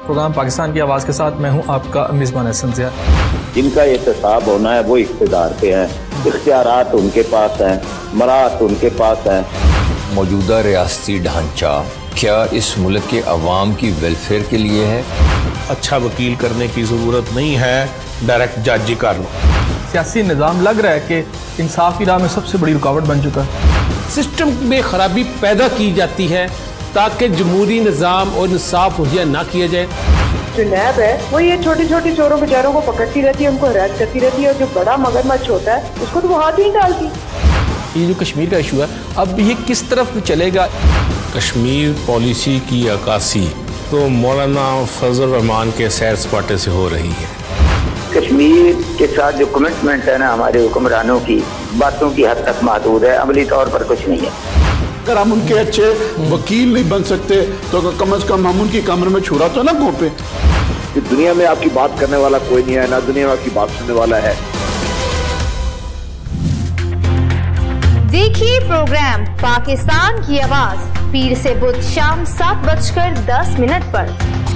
Programme Pakistan की आवाज़ के साथ मैं हूं आपका मेज़बान हसन ज़िया। जिनका एहतसाब होना है वो इख्तियार पे हैं, इख्तियारात उनके पास हैं, मरात उनके पास हैं। मौजूदा रियासती ढांचा क्या इस मुल्क के अवाम की वेलफेयर के लिए है? अच्छा वकील करने की ज़रूरत नहीं है, डायरेक्ट जज ही कर लो। सियासी निज़ाम लग रहा है कि इंसाफ की राह में सबसे बड़ी रुकावट बन चुका है। सिस्टम में खराबी पैदा की जाती है ताकि जमहूरी निज़ाम और इंसाफ मुहैया ना किया जाए। जो नैब है वो ये छोटे छोटे चोरों बेचारों को पकड़ती रहती है, उनको हरास करती रहती है, और जो बड़ा मगरमच्छ होता है उसको तो वो हाथ ही नहीं डालती। ये जो कश्मीर का इशू है अब ये किस तरफ चलेगा? कश्मीर पॉलिसी की अक्कासी तो मौलाना फजल रहमान के सैर सपाटे से हो रही है। कश्मीर के साथ जो कमिटमेंट है ना हमारे हुक्मरानों की, बातों की हद तक महदूद है, अमली तौर पर कुछ नहीं है। अगर हम उनके अच्छे वकील नहीं बन सकते तो कम से कम हम उनकी कमर में छुरा तो ना घोंपे। कि दुनिया में आपकी बात करने वाला कोई नहीं है, ना दुनिया में आपकी बात सुनने वाला है। देखिए प्रोग्राम पाकिस्तान की आवाज पीर से बुध शाम 7:10 पर।